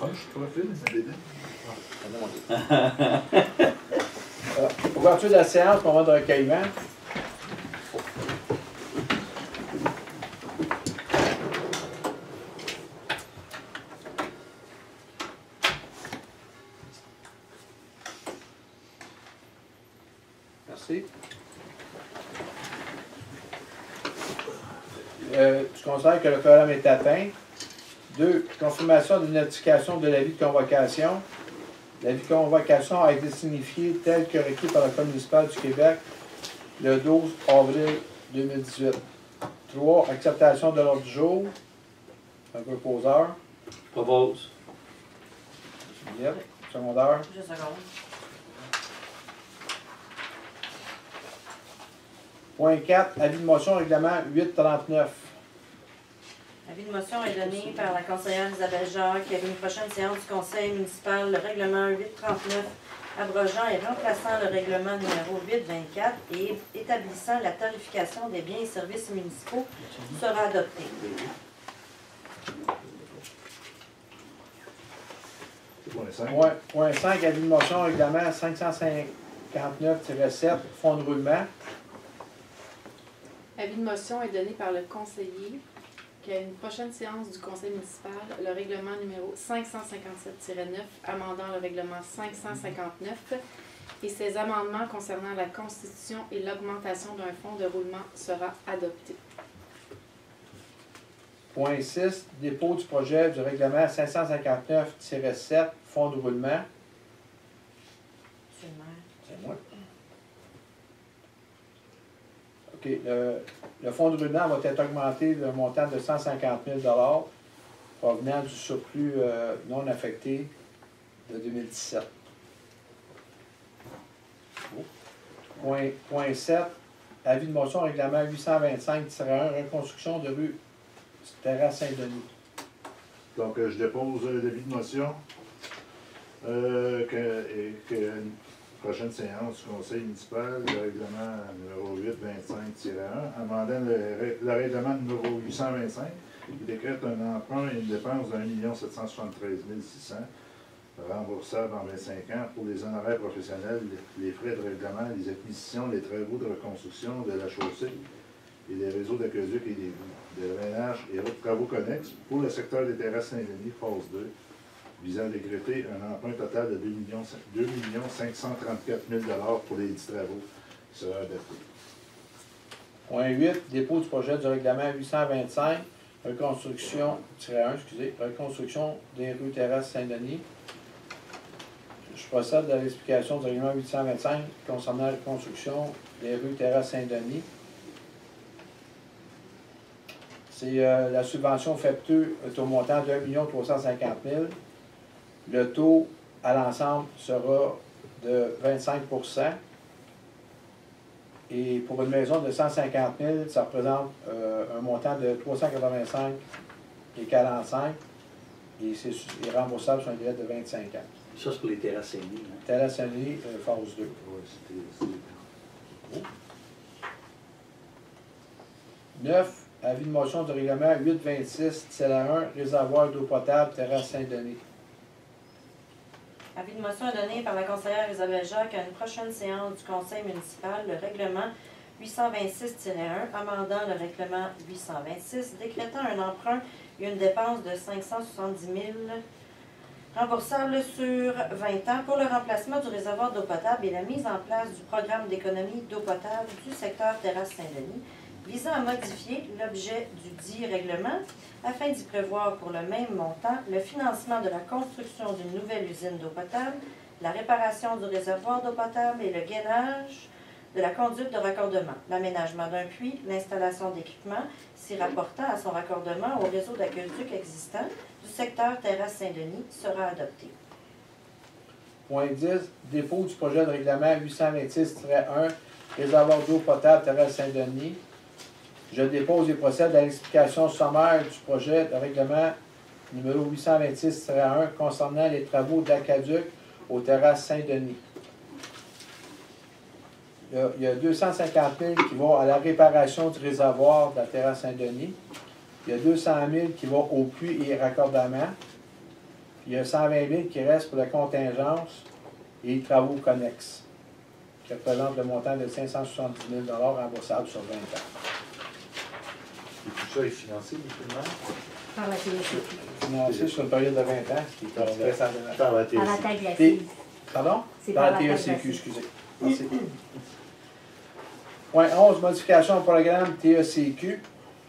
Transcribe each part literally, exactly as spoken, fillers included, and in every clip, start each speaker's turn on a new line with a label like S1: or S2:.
S1: je suis trop fine, ça m'aide.
S2: Euh, ouverture de la séance, moment de recueillement. Merci. Euh, tu considères que le quorum est atteint. Deux, confirmation d'une notification de l'avis de convocation. L'avis de convocation a été signifié tel que requis par le Code municipal du Québec le douze avril deux mille dix-huit. Trois, acceptation de l'ordre du jour. Un proposeur.
S3: Propose.
S2: Juliette, secondaire.
S4: Juste une seconde.
S2: Point quatre, avis de motion règlement huit trente-neuf.
S4: L'avis de motion est donné par la conseillère Isabelle Jacques à une prochaine séance du conseil municipal, le règlement huit trente-neuf abrogeant et remplaçant le règlement numéro huit vingt-quatre et établissant la tarification des biens et services municipaux sera adopté.
S1: Point cinq.
S2: Point, point cinq, avis de motion règlement cinq cent cinquante-neuf tiret sept, fonds de roulement.
S5: Avis de motion est donné par le conseiller qu'à une prochaine séance du conseil municipal, le règlement numéro cinq cent cinquante-sept tiret neuf, amendant le règlement cinq cent cinquante-neuf et ses amendements concernant la constitution et l'augmentation d'un fonds de roulement sera adopté.
S2: Point six, dépôt du projet du règlement cinq cent cinquante-neuf tiret sept, fonds de roulement.
S4: Monsieur le maire.
S2: C'est moi. OK. Le, le fonds de roulement va être augmenté d'un montant de cent cinquante mille dollars provenant du surplus euh, non affecté de deux mille dix-sept. Oh. Point, point sept, avis de motion règlement huit cent vingt-cinq tiret un, reconstruction de rue Terrasse Saint-Denis.
S1: Donc, euh, je dépose euh, l'avis de motion euh, que, et que une prochaine séance du conseil municipal, le règlement numéro huit vingt-cinq tiret un, amendant le, le règlement numéro huit cent vingt-cinq, qui décrète un emprunt et une dépense d'un million sept cent soixante-treize mille six cents remboursable en vingt-cinq ans pour les honoraires professionnels, les frais de règlement, les acquisitions, les travaux de reconstruction de la chaussée et des réseaux d'aqueduc et des de drainage et autres travaux connexes pour le secteur des terrasses Saint-Denis, phase deux, visant à décréter un emprunt total de deux millions cinq cent trente-quatre mille dollars pour les dix travaux qui sera adapté.
S2: Point huit, dépôt du projet du règlement huit cent vingt-cinq, reconstruction, tiret un, excusez, reconstruction des rues Terrasse Saint-Denis. Je procède à l'explication du règlement huit cent vingt-cinq concernant la reconstruction des rues Terrasse Saint-Denis. C'est euh, la subvention F E P T E est au montant de un million trois cent cinquante mille. Le taux à l'ensemble sera de vingt-cinq pour cent. Et pour une maison de cent cinquante mille, ça représente euh, un montant de trois cent quatre-vingt-cinq et quarante-cinq. Et c'est remboursable sur un délai de vingt-cinq ans.
S3: Ça, c'est pour les terrasses Saint-Denis. Hein?
S2: Terrasse Saint-Denis, euh, phase deux.
S1: Ouais, c'était- c'était-
S2: neuf. Avis de motion de règlement huit vingt-six tiret un, réservoir d'eau potable, Terrasse Saint-Denis.
S4: Avis de motion est donné par la conseillère Isabelle Jacques à une prochaine séance du conseil municipal, le règlement huit cent vingt-six tiret un, amendant le règlement huit cent vingt-six, décrétant un emprunt et une dépense de cinq cent soixante-dix mille remboursable sur vingt ans pour le remplacement du réservoir d'eau potable et la mise en place du programme d'économie d'eau potable du secteur Terrasse Saint-Denis, visant à modifier l'objet du dit règlement afin d'y prévoir pour le même montant le financement de la construction d'une nouvelle usine d'eau potable, la réparation du réservoir d'eau potable et le gainage de la conduite de raccordement, l'aménagement d'un puits, l'installation d'équipements s'y rapportant à son raccordement au réseau d'aqueduc existant du secteur Terrasse Saint-Denis sera adopté.
S2: Point dix. Dépôt du projet de règlement huit cent vingt-six tiret un, réservoir d'eau potable, Terrasse Saint-Denis. Je dépose et procède à l'explication sommaire du projet de règlement numéro huit cent vingt-six tiret un concernant les travaux d'aqueduc aux Terrasses Saint-Denis. Il y a, il y a deux cent cinquante mille qui vont à la réparation du réservoir de la Terrasse Saint-Denis. Il y a deux cent mille qui vont au puits et raccordement. Puis il y a cent vingt mille qui restent pour la contingence et les travaux connexes, qui représentent le montant de cinq cent soixante-dix mille remboursables sur vingt ans.
S1: Et tout ça est financé, mutuellement?
S6: Par la T S C Q.
S2: Financé sur une période de vingt ans, ce qui est très intéressant.
S1: Par la
S6: Par la
S1: T S C Q.
S6: taille
S2: T-
S6: glacée.
S2: Pardon?
S6: C'est
S2: Dans
S6: par
S2: la
S6: la
S2: T E C Q,
S6: taille
S2: excusez. Merci. Point onze, modification au programme T E C Q,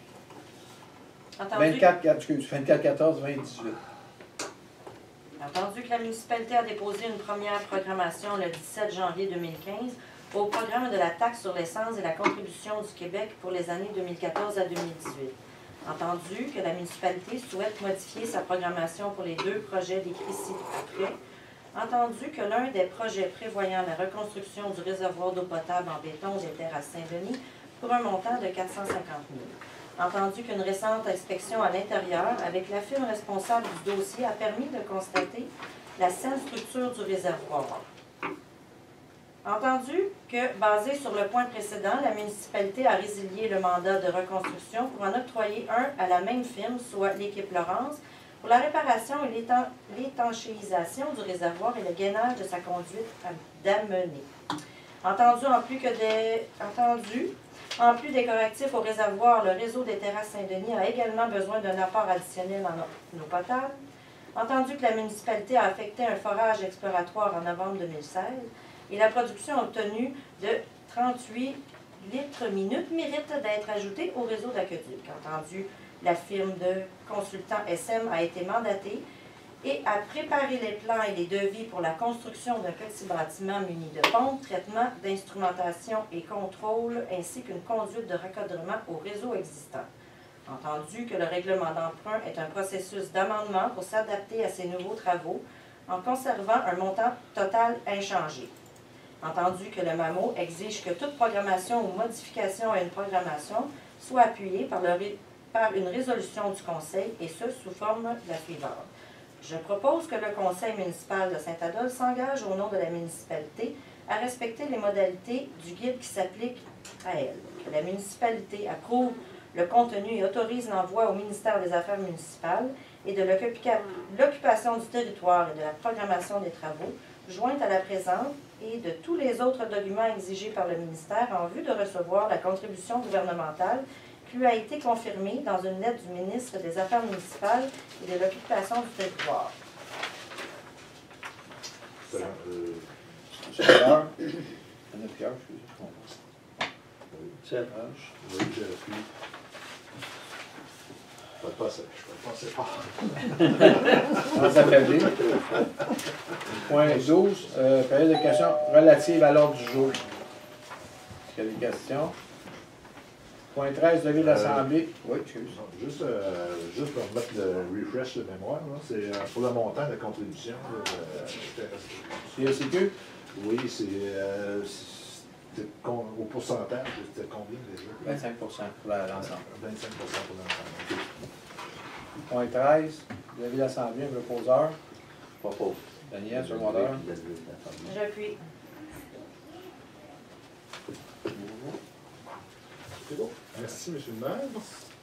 S4: Entendu,
S2: vingt-quatre, excuse, vingt-quatre quatorze vingt dix-huit.
S4: entendu que la municipalité a déposé une première programmation le dix-sept janvier deux mille quinze au programme de la taxe sur l'essence et la contribution du Québec pour les années deux mille quatorze à deux mille dix-huit. Entendu que la municipalité souhaite modifier sa programmation pour les deux projets décrits ci-après. Entendu que l'un des projets prévoyant la reconstruction du réservoir d'eau potable en béton des terrasses Saint-Denis pour un montant de quatre cent cinquante mille. Entendu qu'une récente inspection à l'intérieur avec la firme responsable du dossier a permis de constater la saine structure du réservoir. Entendu que, basé sur le point précédent, la municipalité a résilié le mandat de reconstruction pour en octroyer un à la même firme, soit l'équipe Laurence, pour la réparation et l'étan- l'étanchéisation du réservoir et le gainage de sa conduite d'amener. Entendu, en plus que des... Entendu, en plus des correctifs au réservoir, le réseau des terrasses Saint-Denis a également besoin d'un apport additionnel en eau potable. Entendu que la municipalité a affecté un forage exploratoire en novembre deux mille seize et la production obtenue de trente-huit litres minute mérite d'être ajoutée au réseau d'aqueduc. Entendu, la firme de consultant S M a été mandatée et a préparé les plans et les devis pour la construction d'un petit bâtiment muni de pompes, traitement, d'instrumentation et contrôle, ainsi qu'une conduite de raccordement au réseau existant. Entendu que le règlement d'emprunt est un processus d'amendement pour s'adapter à ces nouveaux travaux en conservant un montant total inchangé. Entendu que le M A M O exige que toute programmation ou modification à une programmation soit appuyée par, le ré- par une résolution du Conseil, et ce, sous forme la suivante. Je propose que le Conseil municipal de Saint-Adolphe s'engage au nom de la municipalité à respecter les modalités du guide qui s'applique à elle. Que la municipalité approuve le contenu et autorise l'envoi au ministère des Affaires municipales et de l'occupa- l'occupation du territoire et de la programmation des travaux, jointe à la présente et de tous les autres documents exigés par le ministère en vue de recevoir la contribution gouvernementale qui lui a été confirmée dans une lettre du ministre des Affaires municipales et de l'occupation du territoire.
S1: C'est, euh,
S2: C'est l'heure. On a Pierre, je suis
S3: Sept.
S1: oui, j'ai appris. Je vais te passer, je vais te passer fort.
S2: Sans s'affaiblir. Point douze, euh, période de questions relatives à l'ordre du jour. Est-ce qu'il y a des questions? Point treize, levé de l'Assemblée. Oui, excuse.
S1: Juste, euh, juste pour mettre le refresh de mémoire, là, c'est euh, pour le montant de contribution. là, euh,
S2: C E C Q?
S1: oui, c'est euh, c'est con- au pourcentage, c'était combien déjà?
S2: vingt-cinq pour cent pour la- l'ensemble.
S1: vingt-cinq pour cent pour l'ensemble. OK.
S2: Point treize, levé de l'Assemblée, un proposeur.
S3: Propose.
S2: Daniel, secondaire.
S4: J'appuie.
S1: C'est bon. Merci, M. le maire.